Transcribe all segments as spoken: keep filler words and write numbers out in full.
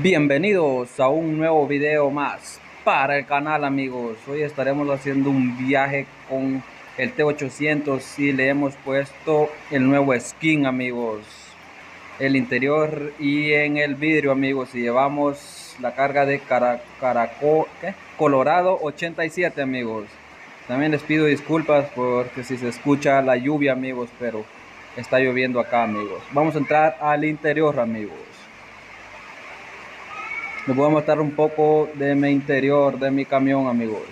Bienvenidos a un nuevo video más para el canal, amigos. Hoy estaremos haciendo un viaje con el T ochocientos y le hemos puesto el nuevo skin, amigos, el interior y en el vidrio, amigos. Y llevamos la carga de cara, Caraco, ¿qué? Colorado ochenta y siete, amigos. También les pido disculpas porque si se escucha la lluvia, amigos, pero está lloviendo acá, amigos. Vamos a entrar al interior, amigos. Les voy a mostrar un poco de mi interior de mi camión, amigos.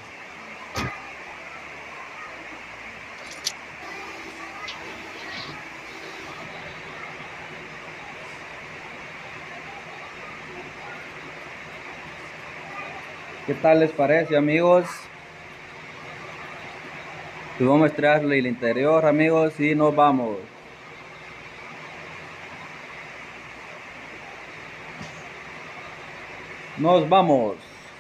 ¿Qué tal les parece, amigos? Les voy a mostrarle el interior, amigos, y nos vamos. Nos vamos.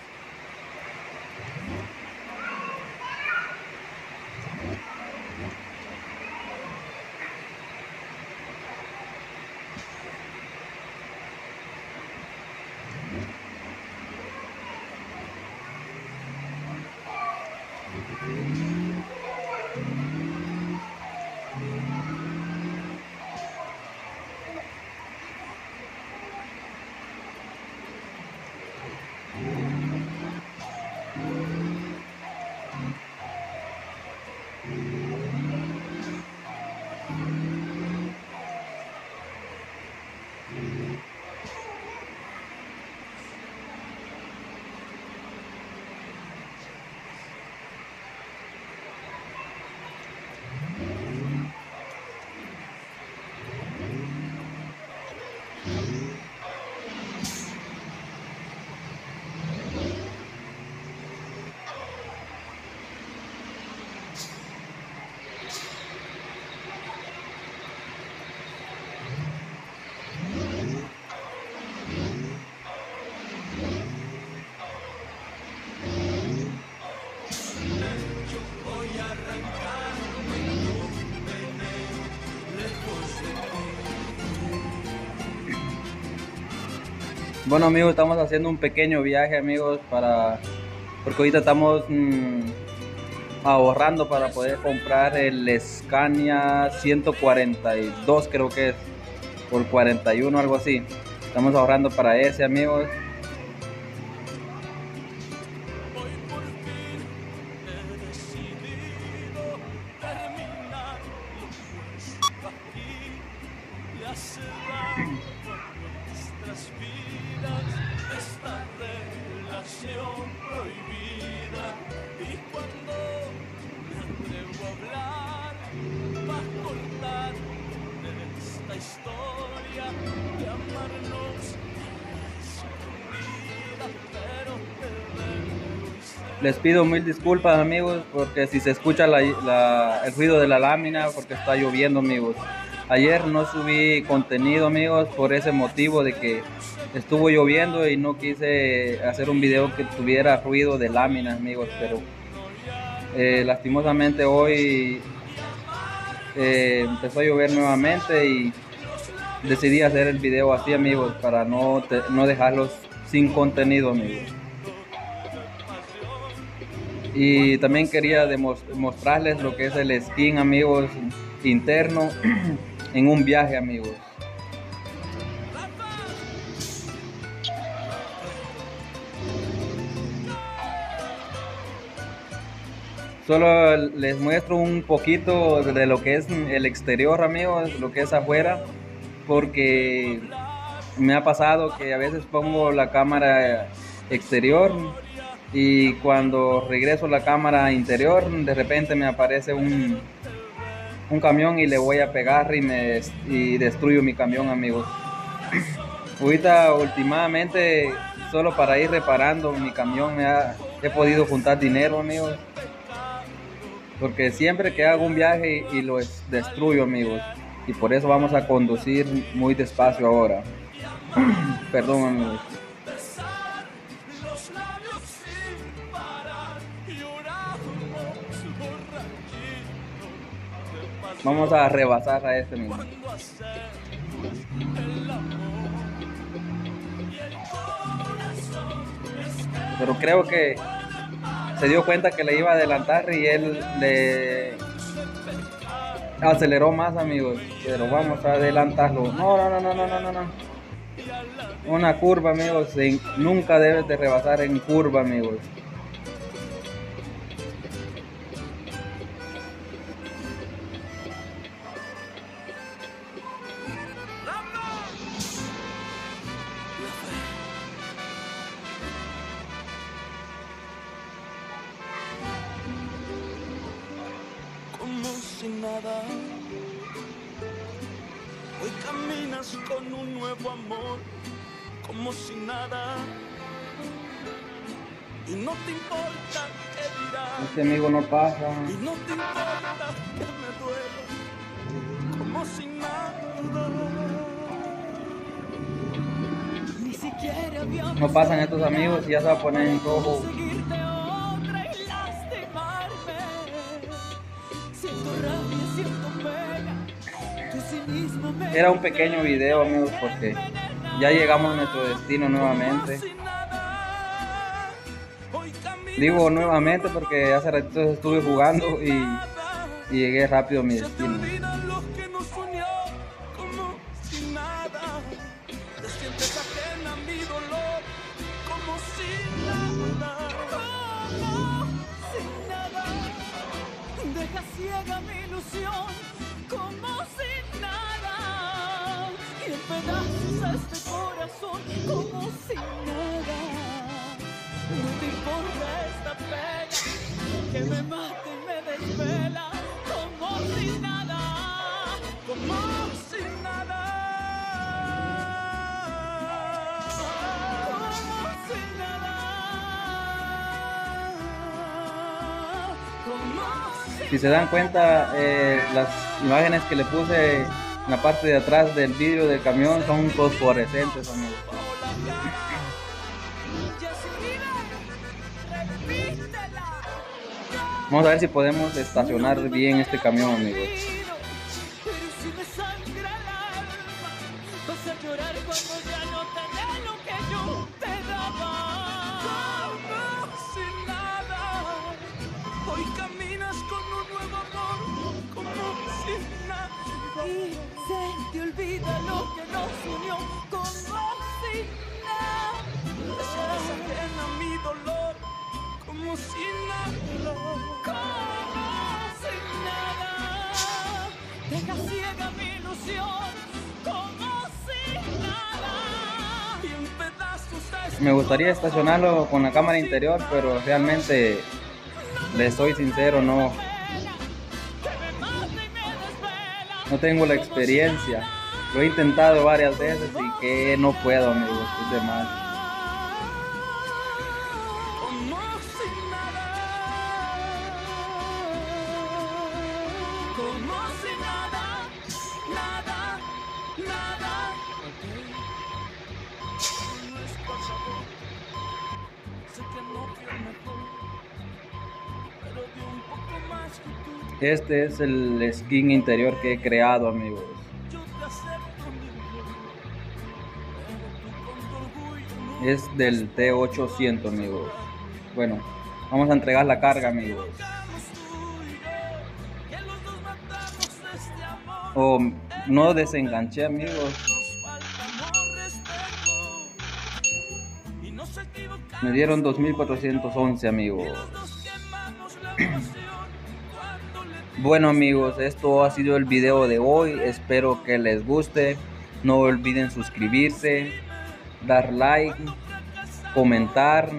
Bueno, amigos, estamos haciendo un pequeño viaje, amigos, para porque ahorita estamos mmm, ahorrando para poder comprar el Scania ciento cuarenta y dos, creo que es, por cuarenta y uno, algo así. Estamos ahorrando para ese, amigos. Les pido mil disculpas, amigos, porque si se escucha la, la, el ruido de la lámina, porque está lloviendo, amigos. Ayer no subí contenido, amigos, por ese motivo de que estuvo lloviendo y no quise hacer un video que tuviera ruido de lámina, amigos, pero eh, lastimosamente hoy eh, empezó a llover nuevamente y decidí hacer el video así, amigos, para no, te, no dejarlos sin contenido, amigos. Y también quería mostrarles lo que es el skin, amigos, interno en un viaje, amigos. Solo les muestro un poquito de lo que es el exterior, amigos, lo que es afuera, porque me ha pasado que a veces pongo la cámara exterior y cuando regreso la cámara interior, de repente me aparece un, un camión y le voy a pegar y, me, y destruyo mi camión, amigos. Ahorita últimamente, solo para ir reparando mi camión, me ha, he podido juntar dinero, amigos, porque siempre que hago un viaje y, y lo destruyo, amigos, y por eso vamos a conducir muy despacio ahora. Perdón, amigos. Vamos a rebasar a este mismo. pero creo que se dio cuenta que le iba a adelantar y él le aceleró más, amigos, pero vamos a adelantarlo. No, no, no, no, no, no, no, no. Una curva, amigos, en, nunca debes de rebasar en curva, amigos. Como si nada, hoy caminas con un nuevo amor, como si nada, y no te importa qué dirán, Este amigo no pasa. y no te importa que me duela, como si nada. Ni siquiera había No pasan estos amigos y ya se va a poner en rojo. Era un pequeño video, amigos, porque ya llegamos a nuestro destino nuevamente. Digo nuevamente porque hace ratito estuve jugando y, y llegué rápido a mi destino. Deja ciega mi ilusión, como si nada, y en pedazos a este corazón, como si nada. No te importa esta pena que me mata y me desvela, como si nada, como si nada, como si nada, como Si se dan cuenta, eh, las imágenes que le puse en la parte de atrás del vidrio del camión son fosforescentes, amigos. Vamos a ver si podemos estacionar bien este camión, amigos. Hoy caminas con un nuevo amor, como si nada. Y se te olvida lo que nos unió, como si nada. Serás ajena a mi dolor, como si nada. Como si nada. Deja ciega mi ilusión, como si nada. Y en pedazos. Me gustaría estacionarlo con la cámara interior, pero realmente, les soy sincero, no, no tengo la experiencia. Lo he intentado varias veces y que no puedo, amigos, es de más. Este es el skin interior que he creado, amigos. Es del T ochocientos, amigos. Bueno, vamos a entregar la carga, amigos. Oh, no desenganché, amigos. Me dieron dos mil cuatrocientos once, amigos. Bueno, amigos, esto ha sido el video de hoy. Espero que les guste. No olviden suscribirse, dar like, comentar.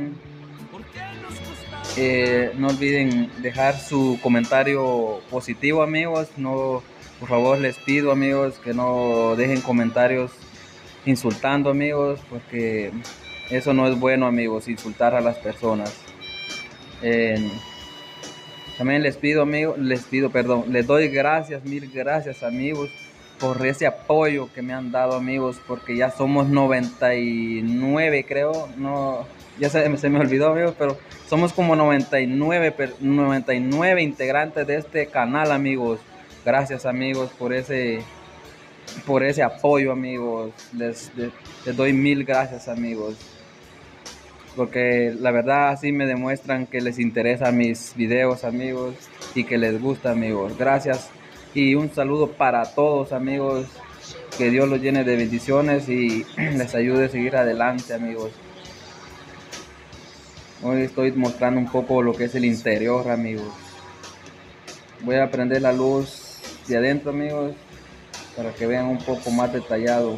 Eh, no olviden dejar su comentario positivo, amigos. No, por favor, les pido, amigos, que no dejen comentarios insultando, amigos, porque eso no es bueno, amigos, insultar a las personas. Eh, También les pido, amigos, les pido, perdón, les doy gracias, mil gracias, amigos, por ese apoyo que me han dado, amigos, porque ya somos noventa y nueve, creo, no, ya se, se me olvidó, amigos, pero somos como noventa y nueve, noventa y nueve integrantes de este canal, amigos. Gracias, amigos, por ese, por ese apoyo, amigos. Les, les, les doy mil gracias, amigos. porque la verdad así me demuestran que les interesan mis videos, amigos, y que les gusta, amigos. Gracias y un saludo para todos, amigos. Que Dios los llene de bendiciones y les ayude a seguir adelante, amigos. Hoy estoy mostrando un poco lo que es el interior, amigos. Voy a prender la luz de adentro, amigos, para que vean un poco más detallado.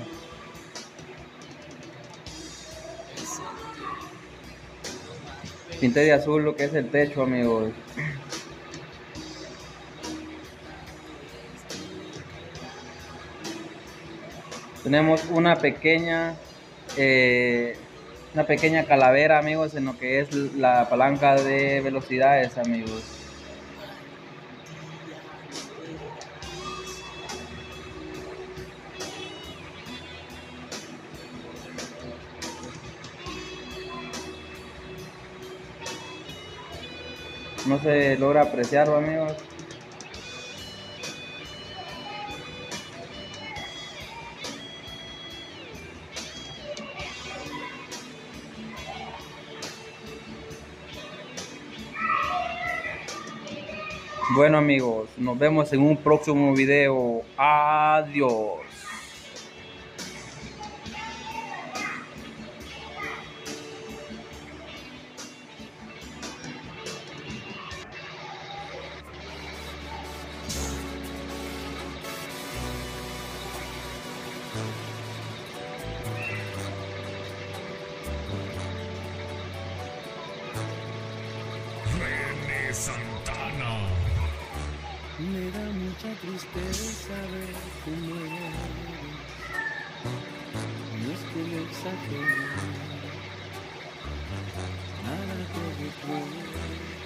Pinté de azul lo que es el techo, amigos. Tenemos una pequeña eh, una pequeña calavera, amigos, en lo que es la palanca de velocidades, amigos. No se logra apreciarlo, amigos. Bueno, amigos, nos vemos en un próximo video. Adiós. René Santana. Me da mucha tristeza ver cómo eres. No es que me exagere, nada te recuerdo.